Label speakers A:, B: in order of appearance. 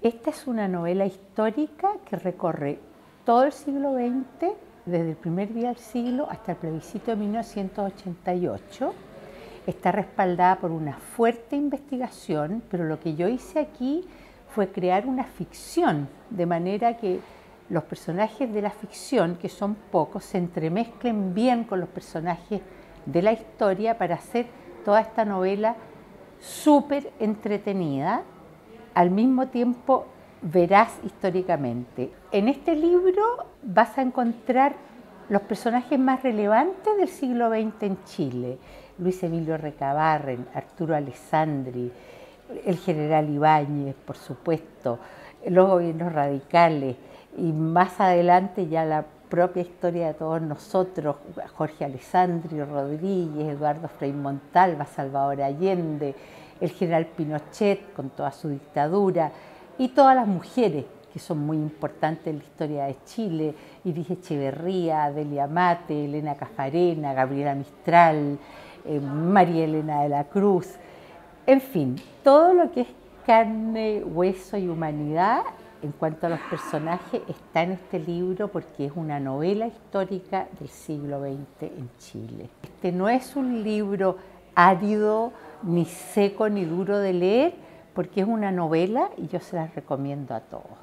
A: Esta es una novela histórica que recorre todo el siglo XX, desde el primer día del siglo hasta el plebiscito de 1988. Está respaldada por una fuerte investigación, pero lo que yo hice aquí fue crear una ficción, de manera que los personajes de la ficción, que son pocos, se entremezclen bien con los personajes de la historia para hacer toda esta novela súper entretenida, al mismo tiempo veraz históricamente. En este libro vas a encontrar los personajes más relevantes del siglo XX en Chile: Luis Emilio Recabarren, Arturo Alessandri, el general Ibáñez, por supuesto, los gobiernos radicales, y más adelante ya la propia historia de todos nosotros: Jorge Alessandri, Rodríguez, Eduardo Frei Montalva, Salvador Allende, el general Pinochet con toda su dictadura, y todas las mujeres que son muy importantes en la historia de Chile: Iris Echeverría, Delia Mate, Elena Cafarena, Gabriela Mistral, María Elena de la Cruz. En fin, todo lo que es carne, hueso y humanidad en cuanto a los personajes está en este libro, porque es una novela histórica del siglo XX en Chile. Este no es un libro árido, ni seco, ni duro de leer, porque es una novela y yo se las recomiendo a todos.